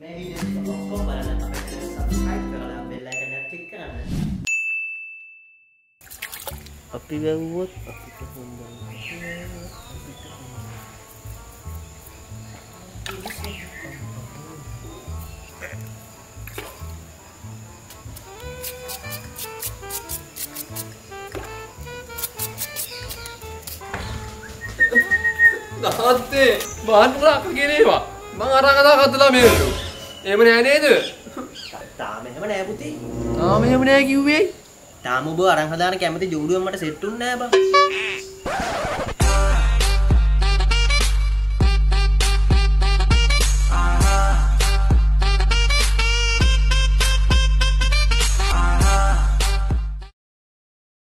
මේ වීඩියෝ එක ඔක්කොම බලන්න අපේ channel subscribe කරලා bell icon එක click කරන්න. අපි වැව්වොත් අපිට හොඳයි. Nahate, bahanrak kinewa. Bang arang kata katla melu. එහෙම නෑ නේද? තාම එහෙම නෑ පුතේ. තාම එහෙම නෑ කිව්වේ. තාම ඔබ අරන් හදාන කැමති ජෝඩුවක් මට සෙට් උන්නේ නෑ බං.